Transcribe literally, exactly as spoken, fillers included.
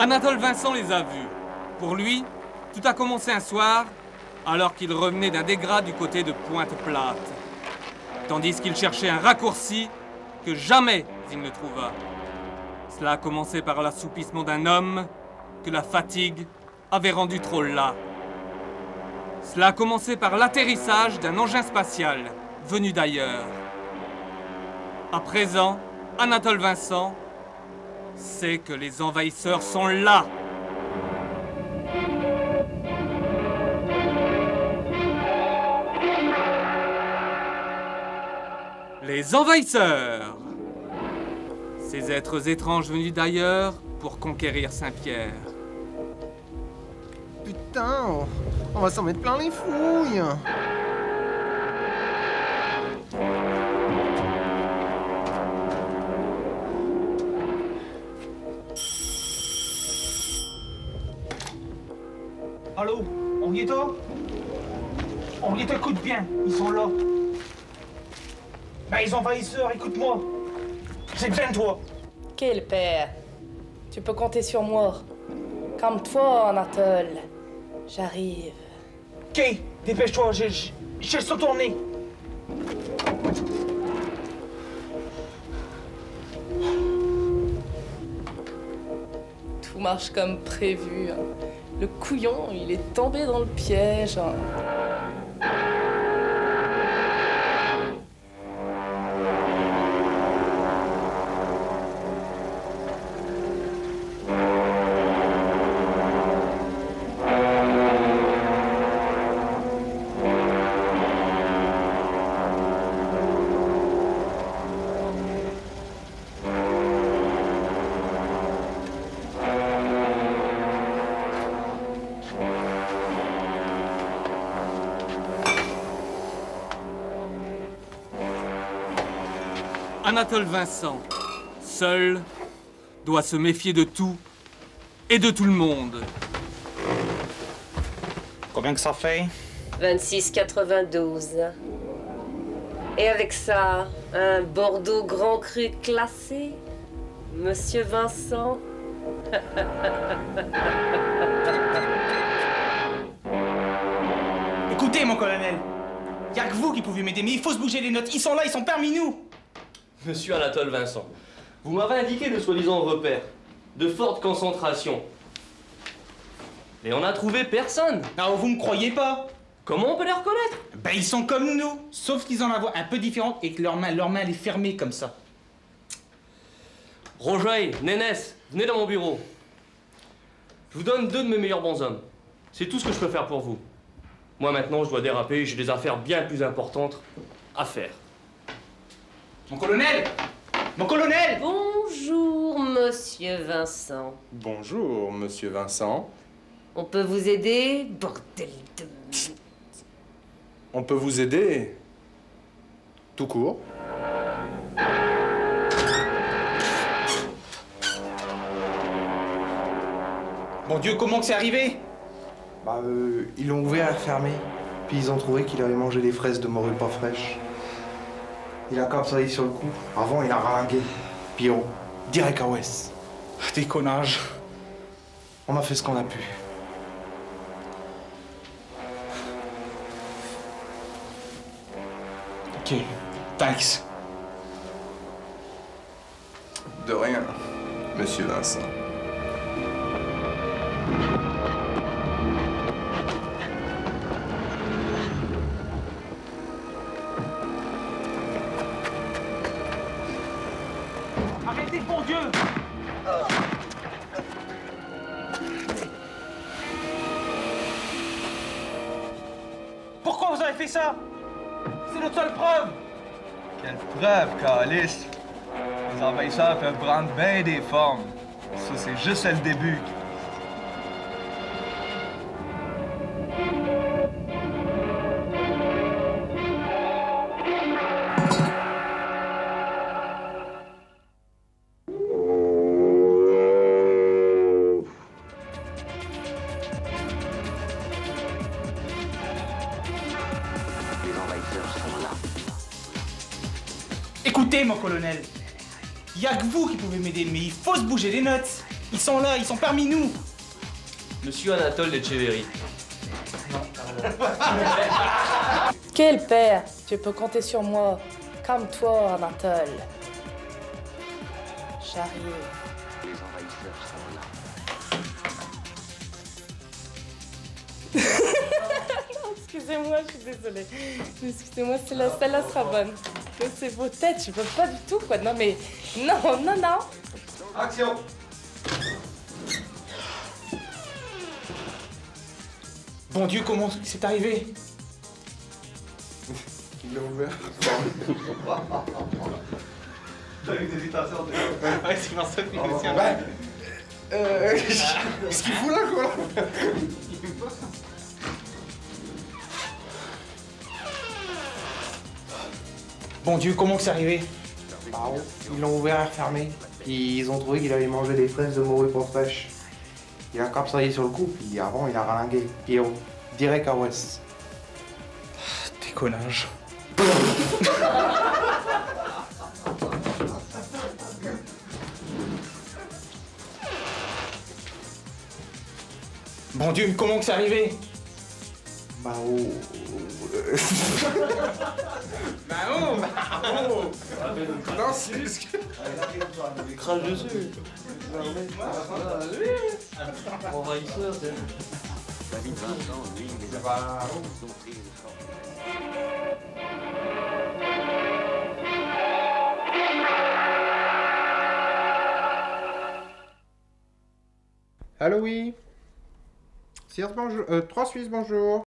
Anatole Vincent les a vus. Pour lui, tout a commencé un soir, alors qu'il revenait d'un dégrat du côté de Pointe-Plate. Tandis qu'il cherchait un raccourci que jamais il ne trouva. Cela a commencé par l'assoupissement d'un homme que la fatigue avait rendu trop las. Cela a commencé par l'atterrissage d'un engin spatial venu d'ailleurs. À présent, Anatole Vincent sait que les envahisseurs sont là. Les envahisseurs! Ces êtres étranges venus d'ailleurs pour conquérir Saint-Pierre. Putain, on, on va s'en mettre plein les fouilles. Allô, Henrietta? Henrietta, écoute bien, ils sont là. Ben, les envahisseurs, écoute-moi. J'ai besoin de toi. Quel père? Tu peux compter sur moi. Calme-toi, Anatole. J'arrive. Ok, dépêche-toi, j'ai j'ai le saut tourné. Tout marche comme prévu. Hein. Le couillon, il est tombé dans le piège. Hein. Anatole Vincent, seul, doit se méfier de tout et de tout le monde. Combien que ça fait? vingt-six quatre-vingt-douze. Et avec ça, un Bordeaux Grand Cru classé, Monsieur Vincent. Écoutez, mon colonel, y'a que vous qui pouvez m'aider, mais il faut se bouger les notes. Ils sont là, ils sont parmi nous. Monsieur Anatole Vincent, vous m'avez indiqué de soi-disant repères, de forte concentration. Mais on n'a trouvé personne. Non, vous me croyez pas? Comment on peut les reconnaître? Ben, ils sont comme nous, sauf qu'ils ont la voix un peu différente et que leur main, leur main, elle est fermée comme ça. Roger, Nénès, venez dans mon bureau. Je vous donne deux de mes meilleurs bonshommes. C'est tout ce que je peux faire pour vous. Moi maintenant, je dois déraper, j'ai des affaires bien plus importantes à faire. Mon colonel! Mon colonel! Bonjour, Monsieur Vincent. Bonjour, Monsieur Vincent. On peut vous aider, bordel de... On peut vous aider tout court. Mon Dieu, comment que c'est arrivé? Bah, euh, ils l'ont ouvert et refermé. Puis ils ont trouvé qu'il avait mangé des fraises de morue pas fraîches. Il a comme ça sur le coup. Avant, il a ralingué. Puis on, direct à Ouest. Déconnage. On a fait ce qu'on a pu. Ok, thanks. De rien, Monsieur Vincent. Arrêtez, bon Dieu! Pourquoi vous avez fait ça? C'est notre seule preuve! Quelle preuve, calice! Les envahisseurs peuvent prendre bien des formes. Ça, c'est juste le début. Écoutez, mon colonel, y a que vous qui pouvez m'aider, mais il faut se bouger les notes. Ils sont là, ils sont parmi nous. Monsieur Anatole Lecheverry. Quel père! Tu peux compter sur moi. Calme-toi, Anatole. J'arrive. Excusez-moi, je suis désolée. Excusez-moi, celle-là, celle-là sera bonne. Mais c'est vos têtes, je veux pas du tout, quoi. Non, mais... Non, non, non. Action! Bon Dieu, comment c'est arrivé? Il l'a ouvert. T'as eu des hésitations, Ouais, c'est pour ça que je me suis Bah, euh, qu'est-ce qu'il fout là, quoi? Bon Dieu, comment c'est arrivé? Bah, ils l'ont ouvert et refermé. Puis ils ont trouvé qu'il avait mangé des fraises de morue pas fraîches. Il a capsaillé sur le coup, puis avant il a ralingué. Puis oh, direct à Ouest. Déconnage. Bon Dieu, comment que c'est arrivé? Bah oh. euh, Bah oh, bah oh. Non, c'est juste que. Crache dessus. Envahisseur, c'est... Allô, oui. Sears, bonjour. Euh, trois Suisses, bonjour.